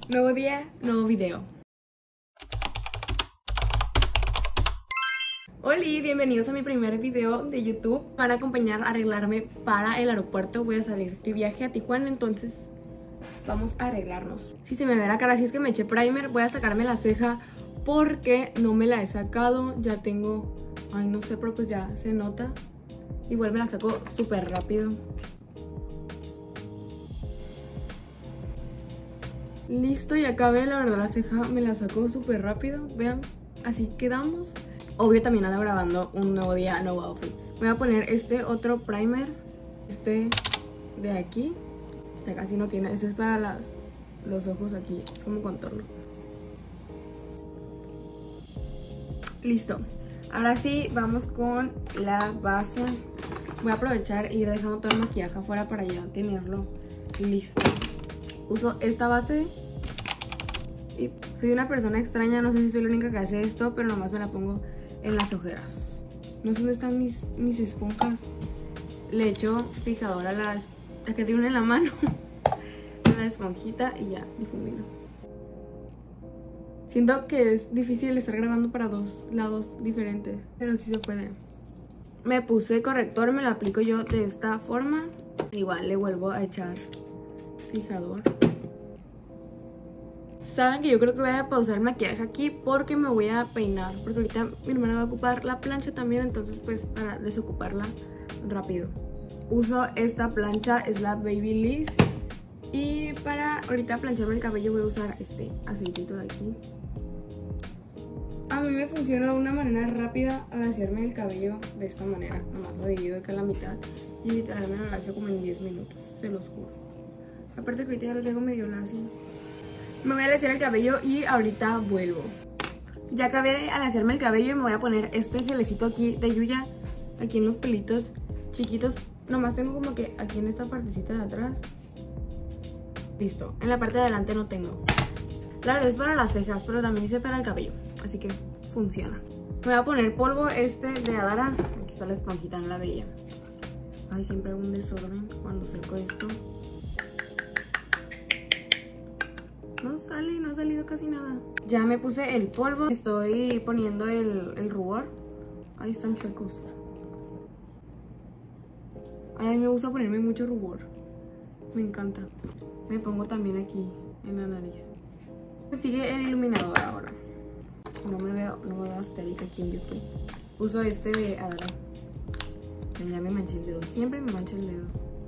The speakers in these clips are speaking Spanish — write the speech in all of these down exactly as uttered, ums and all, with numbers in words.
Nuevo día, nuevo video. Hola, bienvenidos a mi primer video de YouTube. Van a acompañar a arreglarme para el aeropuerto. Voy a salir de viaje a Tijuana, entonces vamos a arreglarnos. Si se me ve la cara, si es que me eché primer, voy a sacarme la ceja porque no me la he sacado. Ya tengo, ay no sé, pero pues ya se nota. Igual me la saco súper rápido. Listo, y acabé, la verdad la ceja me la saco súper rápido. Vean, así quedamos. Obvio también ando grabando un nuevo día, nuevo outfit. Voy a poner este otro primer, este de aquí. Ya casi no tiene, este es para las, los ojos aquí, es como contorno. Listo, ahora sí vamos con la base. Voy a aprovechar e ir dejando todo el maquillaje afuera para ya tenerlo listo. Uso esta base y soy una persona extraña, no sé si soy la única que hace esto, pero nomás me la pongo en las ojeras. No sé dónde están mis, mis esponjas. Le echo fijador a la, la que tiene en la mano, la esponjita y ya, difumino. Siento que es difícil estar grabando para dos lados diferentes, pero sí se puede. Me puse corrector, me lo aplico yo de esta forma. Igual le vuelvo a echar fijador. Saben que yo creo que voy a pausar el maquillaje aquí porque me voy a peinar, porque ahorita mi hermana va a ocupar la plancha también, entonces pues para desocuparla rápido. Uso esta plancha, es la Babyliss, y para ahorita plancharme el cabello voy a usar este aceitito de aquí. A mí me funciona de una manera rápida al hacerme el cabello de esta manera. Nomás lo divido acá a la mitad y literalmente me lo hace como en diez minutos, se los juro. Aparte que ahorita ya lo tengo medio lacio. Me voy a alaciar el cabello y ahorita vuelvo. Ya acabé de alaciarme el cabello y me voy a poner este gelecito aquí de Yuya, aquí en los pelitos chiquitos. Nomás tengo como que aquí en esta partecita de atrás. Listo, en la parte de adelante no tengo. La verdad es para las cejas, pero también hice para el cabello, así que funciona. Me voy a poner polvo este de Adara. Aquí está la esponjita, no la veía. Ay, siempre hago un desorden cuando seco esto. No sale, no ha salido casi nada. Ya me puse el polvo. Estoy poniendo el, el rubor. Ahí están chuecos. Ay, a mí me gusta ponerme mucho rubor. Me encanta. Me pongo también aquí, en la nariz. Sigue el iluminador ahora. No me veo, no me veo astérica aquí en YouTube. Uso este de Adara. Ya me manché el dedo. Siempre me mancho el dedo.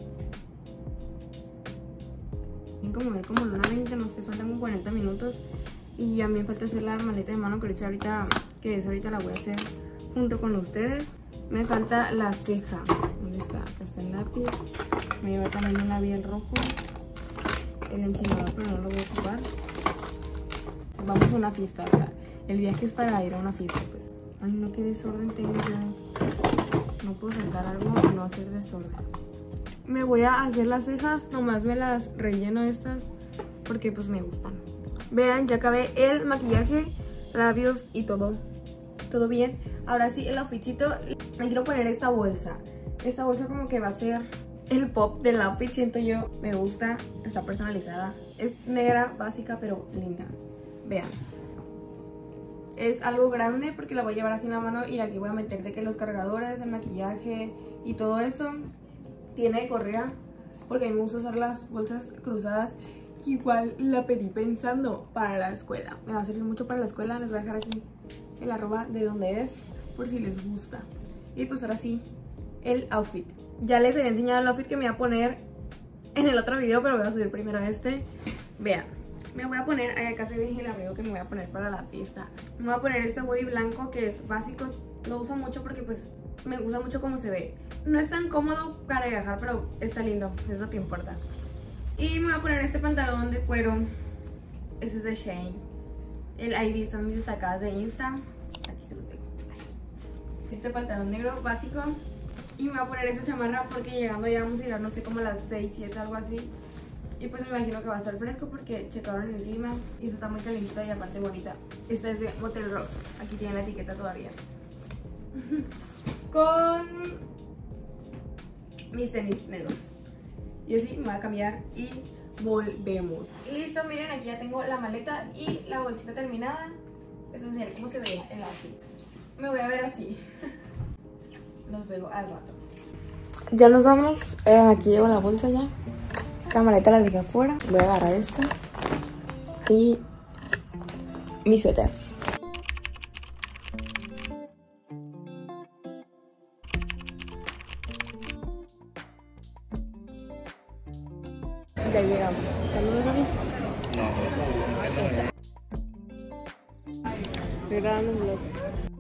Tienen como ver como luna veinte, no sé, faltan como cuarenta minutos. Y a mí me falta hacer la maleta de mano, que ahorita, que es ahorita la voy a hacer junto con ustedes. Me falta la ceja. ¿Dónde está? Acá está el lápiz. Me lleva también un labial rojo. El enchinador, pero no lo voy a ocupar. Vamos a una fiesta, o sea, el viaje es para ir a una fiesta, pues. Ay, no, qué desorden tengo yo. No puedo sacar algo y no hacer desorden. Me voy a hacer las cejas, nomás me las relleno estas porque pues me gustan. Vean, ya acabé el maquillaje, labios y todo. Todo bien. Ahora sí, el outfitcito. Me quiero poner esta bolsa. Esta bolsa como que va a ser el pop del outfit, siento yo. Me gusta, está personalizada. Es negra, básica, pero linda. Vean. Es algo grande porque la voy a llevar así en la mano y aquí voy a meter de que los cargadores, el maquillaje y todo eso. Tiene correa porque a mí me gusta usar las bolsas cruzadas. Igual la pedí pensando para la escuela. Me va a servir mucho para la escuela. Les voy a dejar aquí el arroba de donde es por si les gusta. Y pues ahora sí, el outfit. Ya les había enseñado el outfit que me voy a poner en el otro video, pero voy a subir primero este. Vean, me voy a poner, ay, acá se ve el abrigo que me voy a poner para la fiesta. Me voy a poner este body blanco que es básico. Lo uso mucho porque pues me gusta mucho cómo se ve. No es tan cómodo para viajar, pero está lindo, es lo que importa. Y me voy a poner este pantalón de cuero. Este es de Shein. El I D están mis destacadas de Insta. Aquí se los dejo. Aquí. Este pantalón negro básico. Y me voy a poner esta chamarra porque llegando ya vamos a llegar, no sé, como a las seis, siete, algo así. Y pues me imagino que va a estar fresco porque checaron el clima y esta está muy calentita y aparte bonita. Esta es de Motel Rose. Aquí tiene la etiqueta todavía. Con mis tenis negros. Y así me voy a cambiar y volvemos. Listo, miren, aquí ya tengo la maleta y la bolsita terminada. Les voy a enseñar cómo se veía el outfit. Me voy a ver así. Los veo al rato. Ya nos vamos. Eh, aquí llevo la bolsa ya. La maleta la dejé afuera. Voy a agarrar esta. Y mi suéter. Ya llegamos. Saludos, David. Estoy grabando un vlog.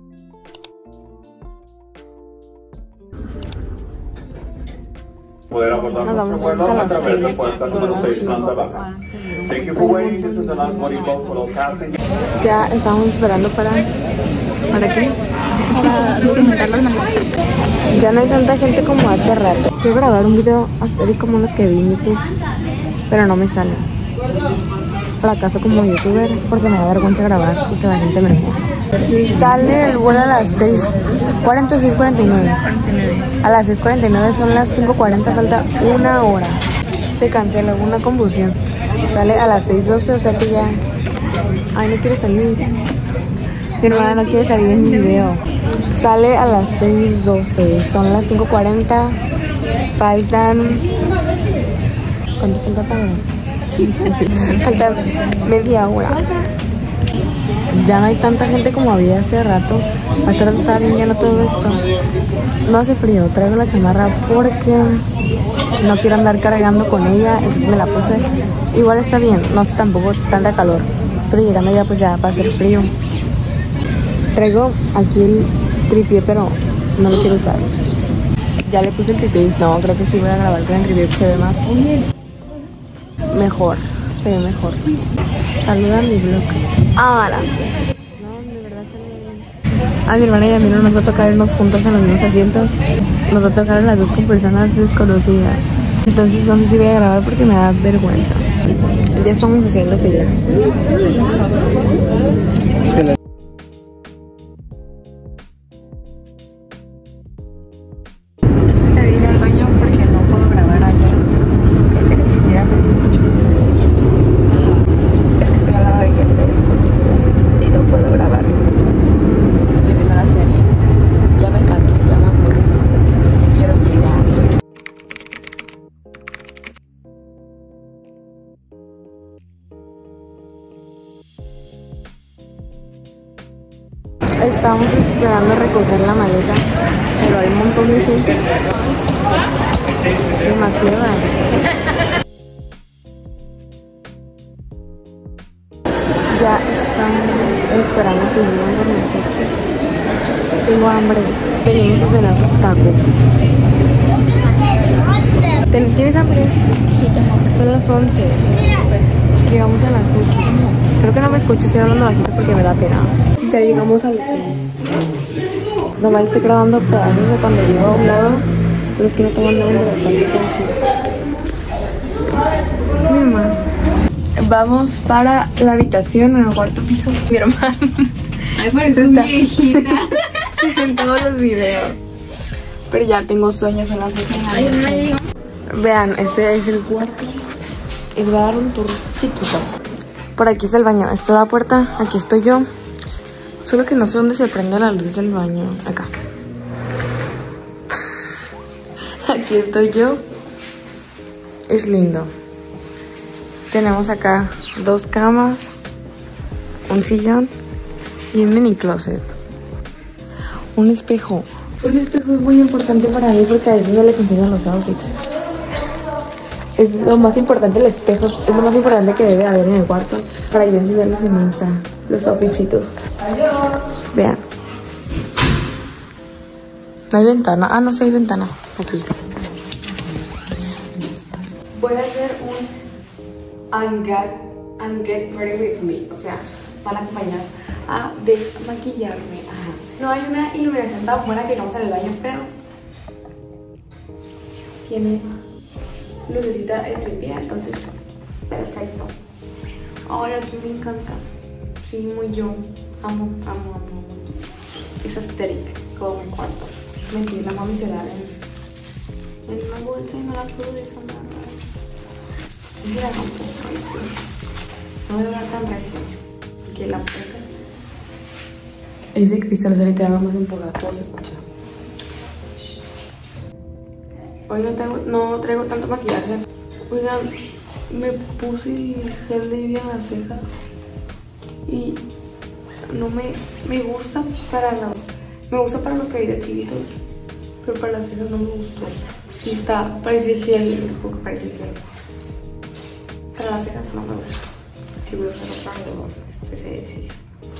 Poder abordar nuestro vuelo a través de puerta número seis, planta baja. Thank you for waiting. This is the last boarding call for all passengers. Ya estamos esperando para... ¿Para qué? Para documentar las maletas. Ya no hay tanta gente como hace rato. Quiero grabar un video así como los que vi en YouTube, pero no me sale. Fracaso como youtuber porque me da vergüenza grabar y que la gente me vea. Sale el vuelo a las seis cuarenta y seis cuarenta y nueve. A las seis cuarenta y nueve son las cinco cuarenta, falta una hora. Se cancela, una confusión. Sale a las seis doce, o sea que ya... Ay, no quiero salir. Mi hermana no quiere salir en mi video. Sale a las seis doce, son las cinco cuarenta. Faltan... ¿Cuánto falta para ver? Falta media hora. Ya no hay tanta gente como había hace rato. Hace rato estaba bien lleno todo esto. No hace frío, traigo la chamarra porque no quiero andar cargando con ella, entonces me la puse. Igual está bien, no hace tampoco tanta calor, pero llegando ya pues ya va a ser frío. Traigo aquí el tripié, pero no lo quiero usar. Ya le puse el tripié. No, creo que sí voy a grabar con el tripié, se ve más mejor, se ve mejor. Saluda a mi blog. Ahora. No, de verdad se ve bien. A mi hermana y a mí no nos va a tocar irnos juntos en los mismos asientos. Nos va a tocar a las dos con personas desconocidas. Entonces no sé si voy a grabar porque me da vergüenza. Ya estamos haciendo fila. Estábamos esperando recoger la maleta, pero hay un montón de gente. Demasiada. Ya estamos esperando que vengan por nosotros. Tengo hambre. Venimos a cenar tacos. ¿Tienes hambre? Sí, tengo hambre. Son las once. Llegamos a las ocho. Creo que no me escucho, estoy hablando bajito porque me da pena. Ya llegamos al hotel. Nomás estoy grabando pedazos de cuando llego a un lado, pero es que no tengo nada interesante que decir. Mi mamá. Vamos para la habitación en el cuarto piso. Mi hermana. Ay, parece viejita. En todos los videos. Pero ya tengo sueños en las doce de la Ay, no me digo. Vean, este es el cuarto. Les voy a dar un tour chiquito. Por aquí está el baño. Esta es la puerta. Aquí estoy yo. Solo que no sé dónde se prende la luz del baño. Acá. Aquí estoy yo. Es lindo. Tenemos acá dos camas, un sillón y un mini closet. Un espejo. Un espejo es muy importante para mí porque a veces no les enseñan los outfits. Es lo más importante, el espejo es lo más importante que debe haber en el cuarto para yo enseñarles en Insta los outfitsitos. Vean. No hay ventana. Ah, no sé, hay ventana. Aquí. Voy a hacer un and get, and get ready with me. O sea, para acompañar a desmaquillarme. Ajá. No hay una iluminación tan buena que vamos en el baño, pero tiene lucecita de tripié, entonces perfecto. Ay, aquí me encanta. Sí, muy yo. Amo, amo, amo. Es aesthetic, como mi cuarto. Mentí, la mami se la en, en una bolsa y no la puedo desamarrar. Y la rompo. Ay, sí. No voy a hablar tan recio. Que la puerta. Ese cristal se literalmente más empolvado. Todo se escucha. Hoy no traigo, no traigo tanto maquillaje. Oigan, me puse el gel de Ivy en las cejas. Y no me, me gusta para los... Me gusta para los cabellos chiquitos. Pero para las cejas no me gustó. Sí está, parece gel, les juro que parece gel. Para las cejas no me gusta. Sí voy a usar otra algodón. Este se deshizo.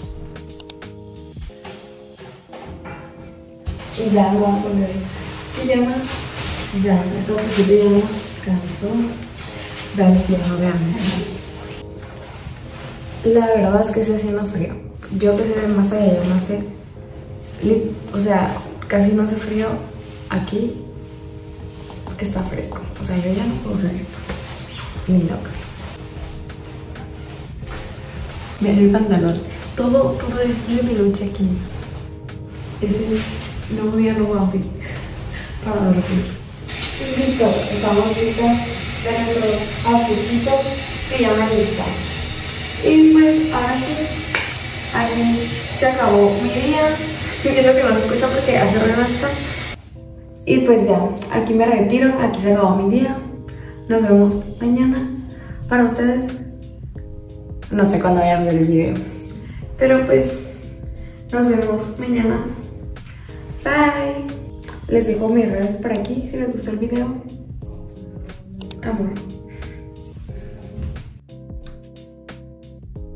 Y ya lo voy a poner pijama. Ya, esto porque ya nos cansó. Vean que no vean. La verdad es que está haciendo frío. Yo que sé de más allá, yo no sé. O sea, casi no hace frío. Aquí está fresco. O sea, yo ya no puedo usar esto. Ni loca. Vean el pantalón. Todo, todo es de peluche aquí. Es el nuevo día, nuevo outfit para dormir. Listo, estamos listas de nuestro outfitcito que llama lista. Y pues ahora sí, aquí se acabó mi día. Es lo que no se escucha porque hace ruido esto. Y pues ya, aquí me retiro, aquí se acabó mi día. Nos vemos mañana. Para ustedes, no sé cuándo vayan a ver el video, pero pues nos vemos mañana. Bye. Les dejo mis redes por aquí si les gustó el video. Amor.